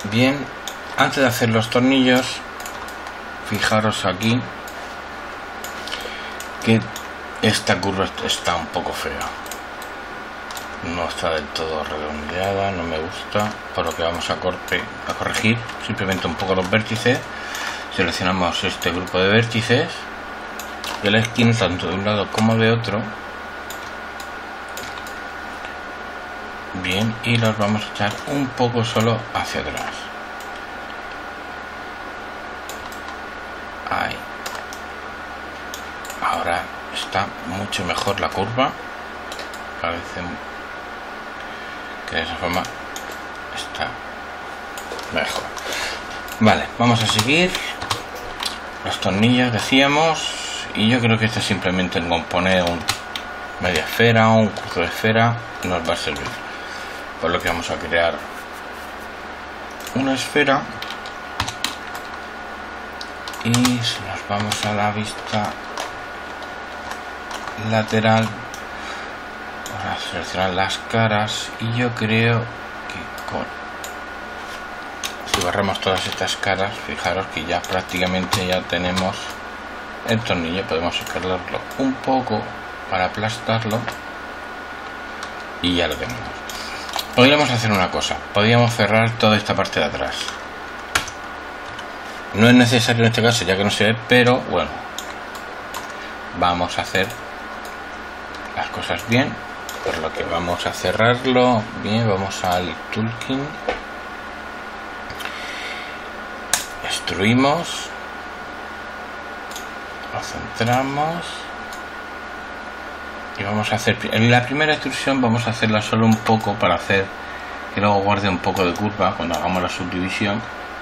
Bien, antes de hacer los tornillos, fijaros aquí que esta curva está un poco fea, no está del todo redondeada, no me gusta, por lo que vamos a corregir simplemente un poco los vértices. Seleccionamos este grupo de vértices de la esquina, tanto de un lado como de otro. Bien, y los vamos a echar un poco solo hacia atrás. Ahí. Ahora está mucho mejor la curva. Parece que de esa forma está mejor. Vale, vamos a seguir. Los tornillos decíamos, y yo creo que esto simplemente el componer un media esfera o un cuarto de esfera nos va a servir. Por lo que vamos a crear una esfera y si nos vamos a la vista lateral, para seleccionar las caras, y yo creo que si barramos todas estas caras, fijaros que ya prácticamente ya tenemos el tornillo. Podemos escalarlo un poco para aplastarlo y ya lo tenemos. Podríamos hacer una cosa, podríamos cerrar toda esta parte de atrás. No es necesario en este caso, ya que no se ve, pero bueno, vamos a hacer las cosas bien, por lo que vamos a cerrarlo bien. Vamos al toolkit, extruimos, lo centramos y vamos a hacer en la primera extrusión, vamos a hacerla solo un poco para hacer que luego guarde un poco de curva cuando hagamos la subdivisión.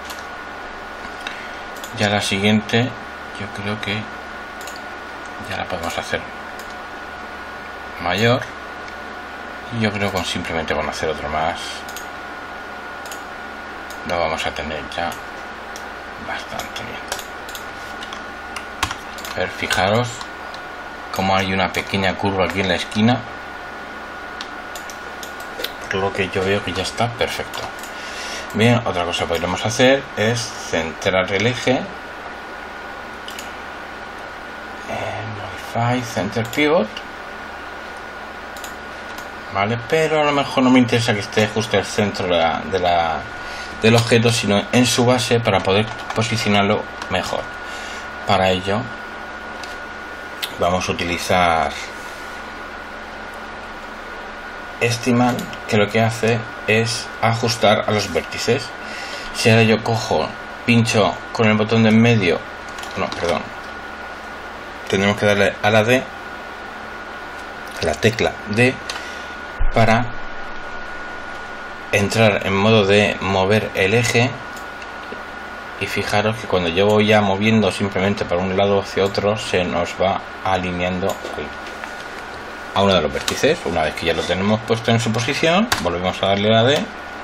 Ya la siguiente yo creo que ya la podemos hacer mayor, y yo creo que simplemente con hacer otro más lo vamos a tener ya bastante bien. A ver, fijaros como hay una pequeña curva aquí en la esquina, por lo que yo veo que ya está perfecto. Bien, otra cosa que podríamos hacer es centrar el eje, Modify Center Pivot, vale, pero a lo mejor no me interesa que esté justo al centro del objeto, sino en su base, para poder posicionarlo mejor. Para ello vamos a utilizar este imán, que lo que hace es ajustar a los vértices. Si ahora yo cojo, pincho con el botón de en medio, no, perdón, tendremos que darle a la D, a la tecla D, para entrar en modo de mover el eje. Y fijaros que cuando yo voy ya moviendo simplemente para un lado hacia otro, se nos va alineando a uno de los vértices. Una vez que ya lo tenemos puesto en su posición, volvemos a darle a la D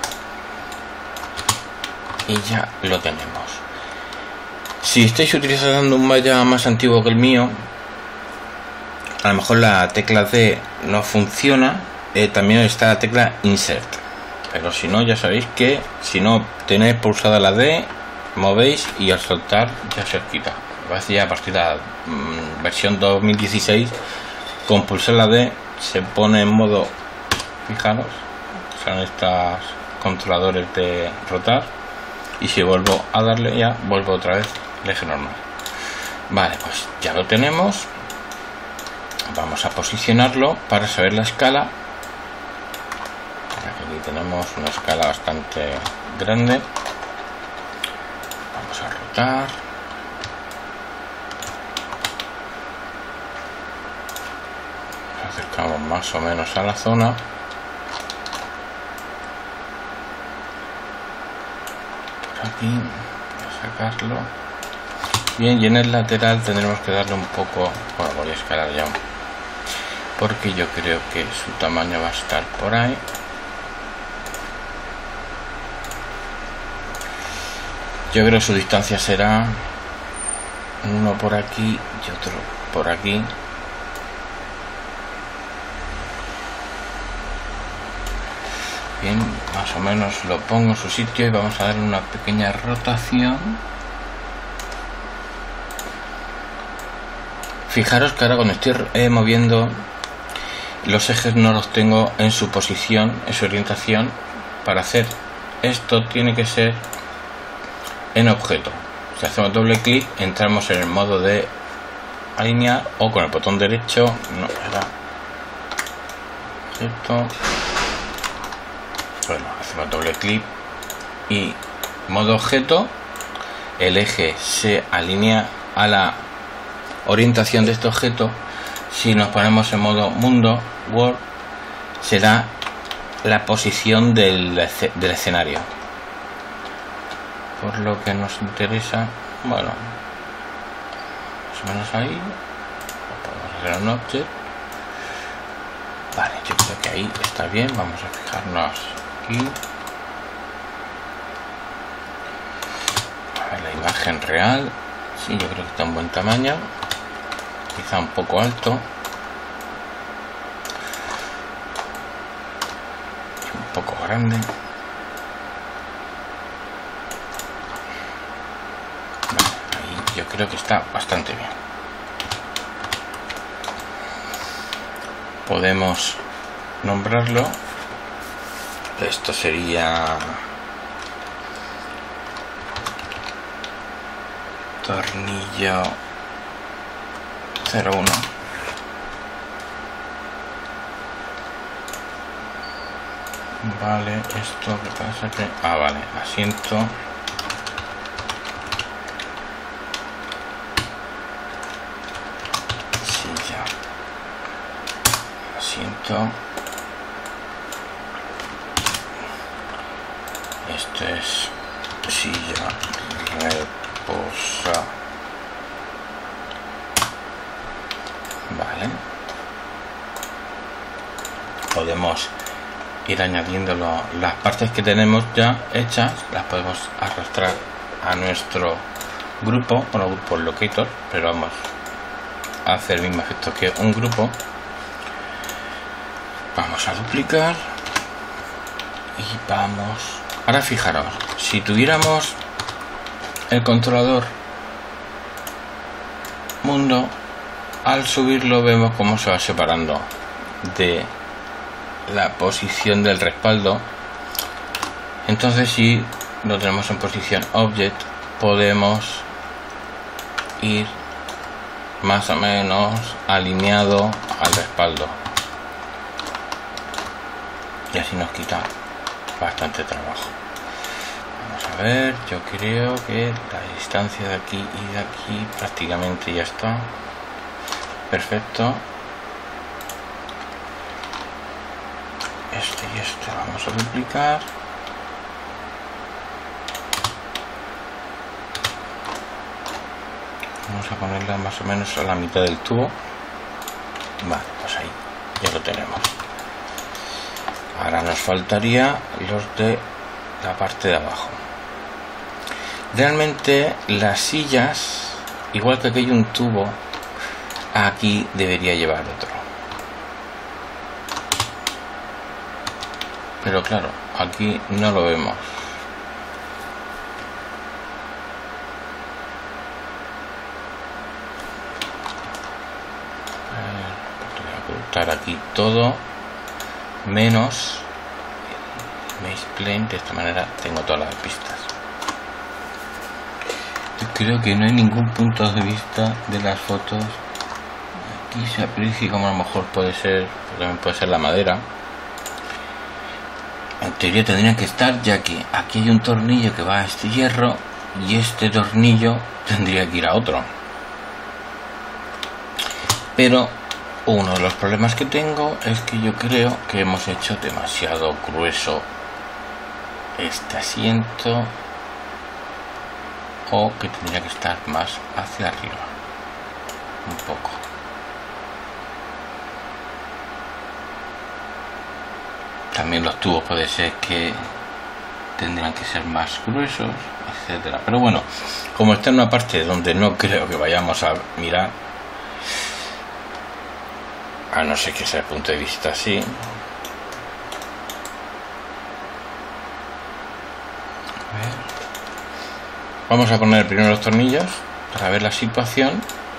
y ya lo tenemos. Si estáis utilizando un Maya más antiguo que el mío, a lo mejor la tecla D no funciona. También está la tecla Insert, pero si no, ya sabéis que si no tenéis pulsada la D, movéis y al soltar ya se os quita. A partir de la versión 2016, con pulsar la D se pone en modo, fijaros, son estos controladores de rotar, y si vuelvo a darle ya vuelvo otra vez al eje normal. Vale, pues ya lo tenemos. Vamos a posicionarlo para saber la escala. Aquí tenemos una escala bastante grande. Vamos a rotar. Nos acercamos más o menos a la zona. Por aquí, voy a sacarlo. Bien, y en el lateral tendremos que darle un poco, bueno, voy a escalar ya, porque yo creo que su tamaño va a estar por ahí. Yo creo que su distancia será uno por aquí y otro por aquí. Bien, más o menos lo pongo en su sitio y vamos a dar una pequeña rotación. Fijaros que ahora cuando estoy moviendo los ejes no los tengo en su posición, en su orientación. Para hacer esto tiene que ser en objeto. Si hacemos doble clic entramos en el modo de alinear, o con el botón derecho, no era objeto. Bueno, hacemos doble clic y modo objeto, el eje se alinea a la orientación de este objeto. Si nos ponemos en modo mundo, world, será la posición del escenario. Por lo que nos interesa, bueno, más o menos ahí. Podemos hacer un object. Vale, yo creo que ahí está bien. Vamos a fijarnos aquí. A ver la imagen real. Sí, yo creo que está en buen tamaño. Quizá un poco alto. Un poco grande. Yo creo que está bastante bien. Podemos nombrarlo. Esto sería tornillo 01. Vale, esto que pasa que... Ah, vale, asiento. Asiento. Esto es silla reposa. Vale. Podemos ir añadiendo las partes que tenemos ya hechas, las podemos arrastrar a nuestro grupo, bueno, grupo locator, pero vamos a hacer el mismo efecto que un grupo. Vamos a duplicar y vamos. Ahora fijaros, si tuviéramos el controlador mundo, al subirlo vemos cómo se va separando de la posición del respaldo. Entonces, si lo tenemos en posición object, podemos ir más o menos alineado al respaldo. Y así nos quita bastante trabajo. Vamos a ver, yo creo que la distancia de aquí y de aquí prácticamente ya está. Perfecto. Este y este vamos a duplicar. Vamos a ponerla más o menos a la mitad del tubo. Vale, pues ahí ya lo tenemos. Ahora nos faltaría los de la parte de abajo. Realmente las sillas, igual que aquí hay un tubo, aquí debería llevar otro. Pero claro, aquí no lo vemos. Voy a ocultar aquí todo menos Maze Plane. De esta manera tengo todas las pistas. Yo creo que no hay ningún punto de vista de las fotos. Aquí se aprecia como a lo mejor puede ser, también puede ser la madera. En teoría tendrían que estar, ya que aquí hay un tornillo que va a este hierro y este tornillo tendría que ir a otro. Pero uno de los problemas que tengo es que yo creo que hemos hecho demasiado grueso este asiento, o que tendría que estar más hacia arriba un poco. También los tubos puede ser que tendrán que ser más gruesos, etcétera. Pero bueno, como está en una parte donde no creo que vayamos a mirar, a no ser que sea el punto de vista así, Vamos a poner primero los tornillos para ver la situación.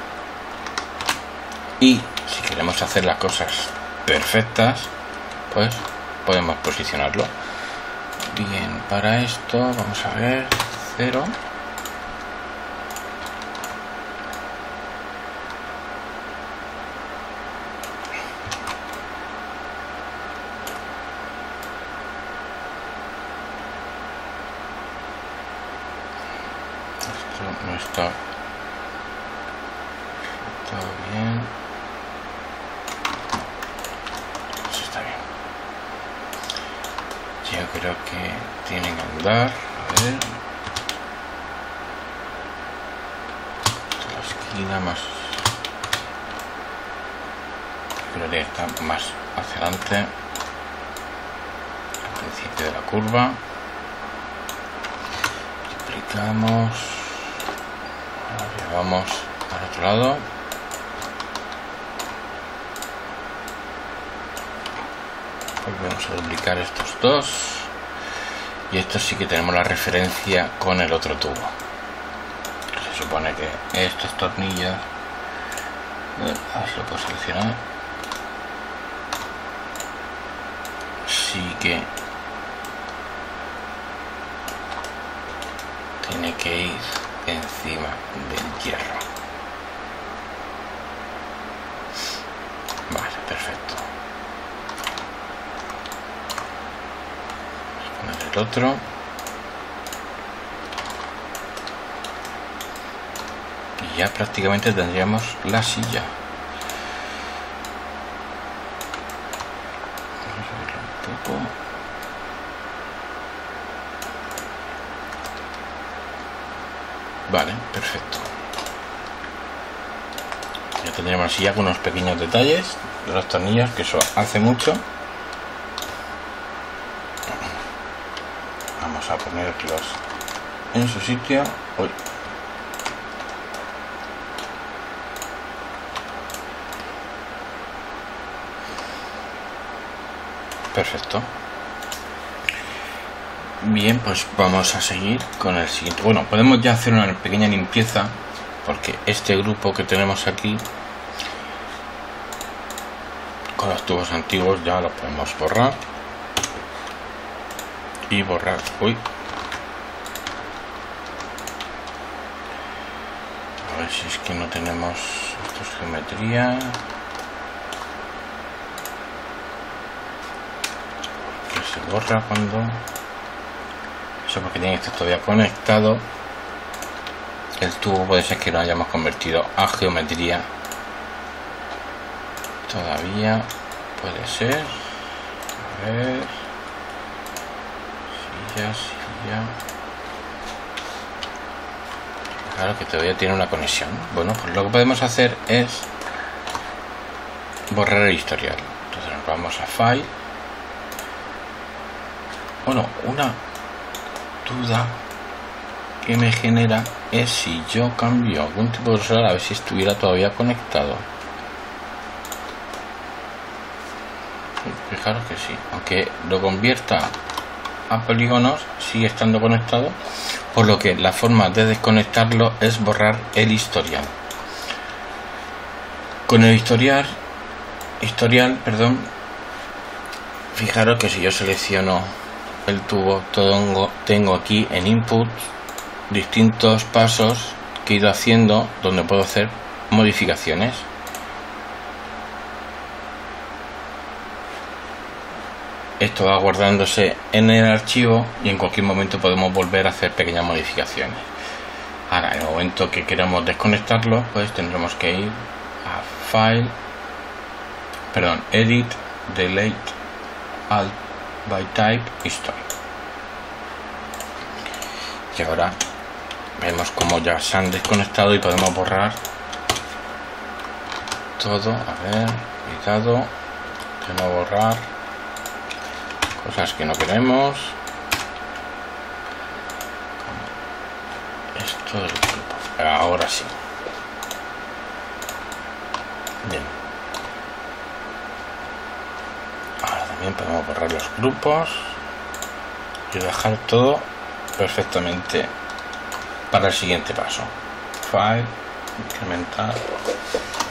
Y si queremos hacer las cosas perfectas, pues podemos posicionarlo. Bien, para esto vamos a ver 0. Esto no está todo bien. Eso está bien. Yo creo que tienen que andar. A ver. La esquina más. Creo que está más hacia adelante. Al principio de la curva. Duplicamos. Ahora llevamos al otro lado. Volvemos a duplicar estos dos. Y esto sí que tenemos la referencia con el otro tubo. Se supone que estos tornillos, a ver si lo puedo seleccionar, sí que tiene que ir encima del hierro. Vale, perfecto. Vamos a poner el otro. Y ya prácticamente tendríamos la silla. Vamos a verlo un poco. Vale, perfecto. Ya tendríamos la silla con unos pequeños detalles de los tornillos, que eso hace mucho. Vamos a ponerlos en su sitio. Uy. Perfecto. Bien, pues vamos a seguir con el siguiente. Bueno, podemos ya hacer una pequeña limpieza, porque este grupo que tenemos aquí con los tubos antiguos ya lo podemos borrar y borrar. Uy, a ver si es que no tenemos esto es geometría. Que se borra cuando eso, porque tiene que estar todavía conectado. El tubo puede ser que lo hayamos convertido a geometría. Todavía puede ser. A ver. Silla. Claro que todavía tiene una conexión. Bueno, pues lo que podemos hacer es borrar el historial. Entonces nos vamos a File. Bueno, una duda que me genera es si yo cambio algún tipo de usuario, a ver si estuviera todavía conectado. Fijaros que sí, aunque lo convierta a polígonos, sigue estando conectado, por lo que la forma de desconectarlo es borrar el historial. Con el historial, fijaros que si yo selecciono el tubo, tengo aquí en input distintos pasos que he ido haciendo donde puedo hacer modificaciones. Esto va guardándose en el archivo y en cualquier momento podemos volver a hacer pequeñas modificaciones. Ahora, en el momento que queramos desconectarlo, pues tendremos que ir a File, Edit, Delete, Alt by Type, History. Y ahora vemos como ya se han desconectado y podemos borrar todo. A ver, editado, tenemos borrar cosas que no queremos. Esto del grupo. Ahora sí. Bien. Ahora también podemos borrar los grupos y dejar todo perfectamente para el siguiente paso. File, incrementar.